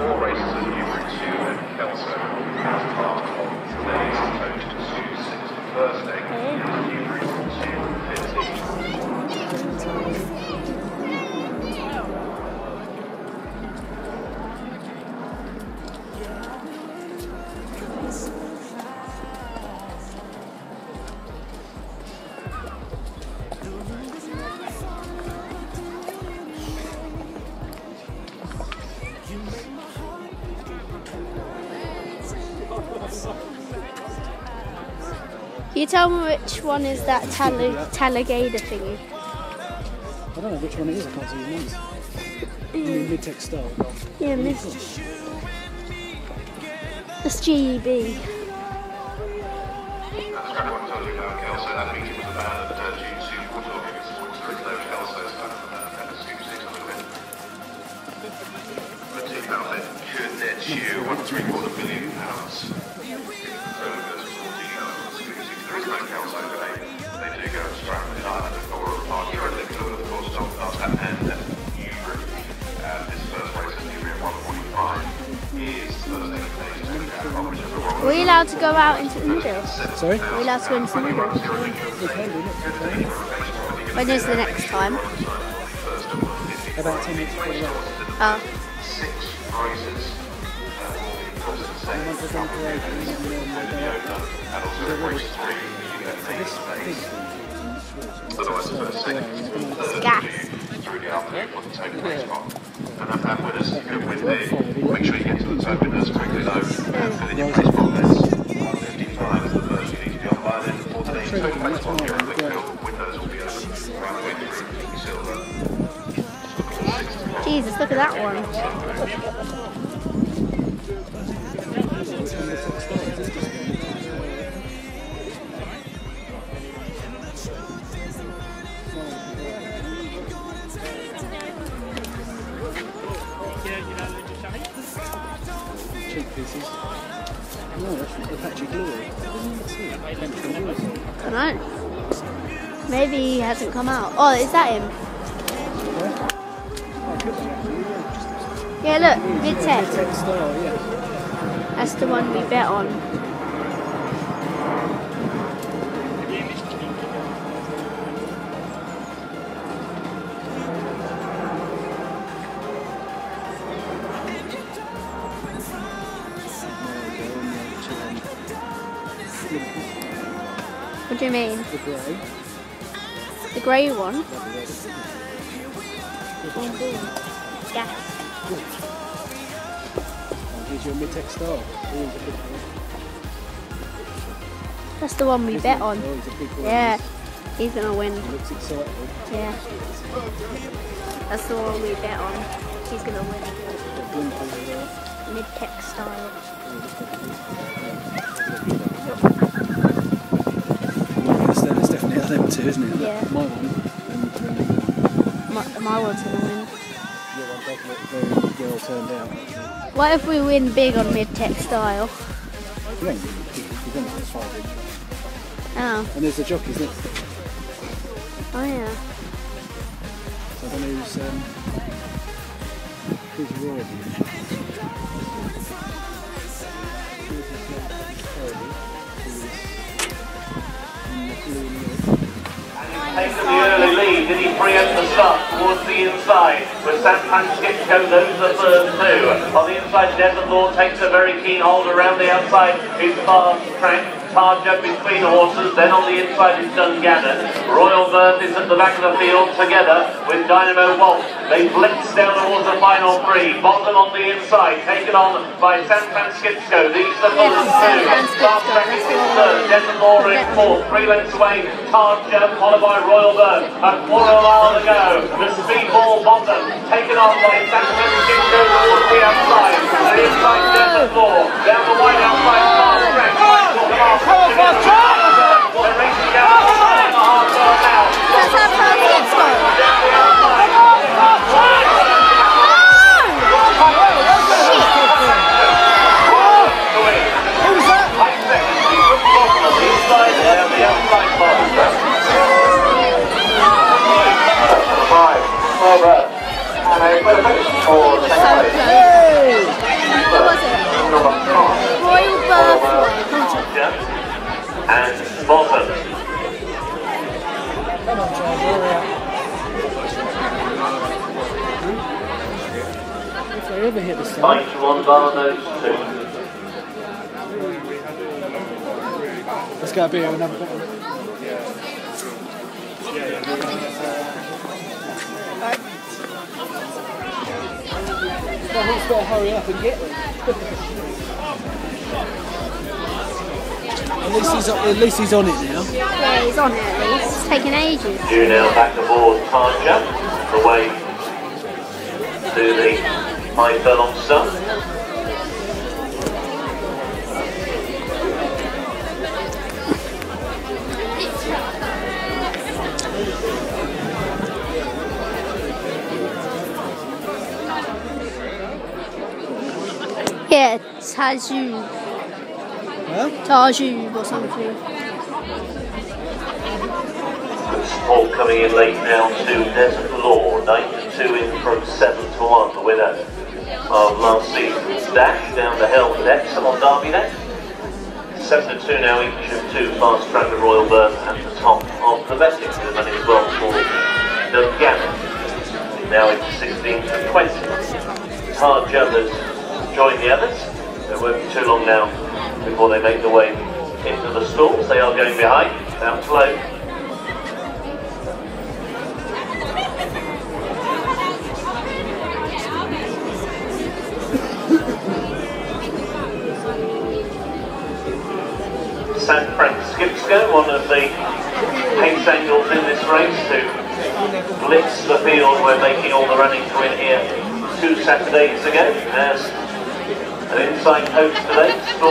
4 races at Newbury 2 and Kelso as part of today's coach to 6 Thursday at Newbury 2:15. Can you tell me which one is that Talladega thingy? I don't know which one it is, I can't see the names. Mid-tech style. Yeah, That's GEB. As Track 1 told you about Kelso, that meeting was abandoned due to water because there is no Kelso's and Scoop 6 on the win. The team outlet could net you £1.75 million. There is no Kelso today. They do go to Stratford Island and Nora Park. You're in the middle of the course of and Newbury. This first race at Newbury at 1:45 is Thursday. Are we allowed to go out into the middle? Sorry? Are we allowed to go into the middle? When is the next time? About 10 minutes before the race. Oh. 6 races. Gas. Make sure you get to the toe windows quickly though. For the new place progress, 1:55 is the first you need to be online in for today's toe place spot here at Lickfield. Windows will be open around the way through Silver. Jesus, look at that one. Cheap pieces. No, that's Apache Glory. I don't know. Maybe he hasn't come out. Oh, is that him? Yeah, look, mid-tech. Mid-tech style, yeah. That's the one we bet on. What do you mean? The grey. The grey one? Gas. Here's your mid-tech style. That's the one we bet on. Oh, he's a big one. Yeah, he's gonna win. He looks excited. Yeah. That's the one we bet on. He's gonna win. Mid-tech style. That's definitely them two, isn't it? Yeah. My one. My one's gonna win. Your one does look very well turned out. What if we win big on mid-tech style? You don't get this 5 inch. Oh. And there's the jockeys next. Oh yeah. So I don't know who's Roy. Taken the early lead, did he preempt the start towards the inside? With San Francisco, those are third too. On the inside, Desert Lord takes a very keen hold around the outside. His fast track. Tarja between horses, then on the inside is Dungannon. Royal Birth is at the back of the field together with Dynamo Waltz. They blitz down towards the final 3. Bottom on the inside, taken on by San Francisco. These are the first 2. Fast track is in third. Desert Law in 4th. 3 lengths away. Tarja followed by Royal Birth. A quarter of a mile to go. The Speedball Bottom taken on by San Francisco towards the outside. And inside Desert Law. Down the wide outside fast track. They're racing down the half mile now. That's our Francisco. Five, over, and a finish for second place. They ever hit this time? Fight to one bar, those two. Let's go a beer another bit. Let's better hurry up and get them. At least he's on it now. Yeah, he's on it at least. It's taking ages. Due now back aboard Tarja, the way to the high furlong start. Yeah, Tajub. Huh? Tajub or something. All coming in late now to Desert Law, 9-2 in from 7-1, the winner of last season's dash down the hill with Epsom on Derby Neck. 7-2 now each of two Fast Track and Royal Burn at the top of the betting. The money as well for Dungannon. Now into 16-20. Tarja has joined the others. It won't be too long now before they make their way into the stalls. They are going behind, down slow. San Francisco, one of the pace angles in this race to blitz the field. We're making all the running to win here 2 Saturdays ago as an inside coach today.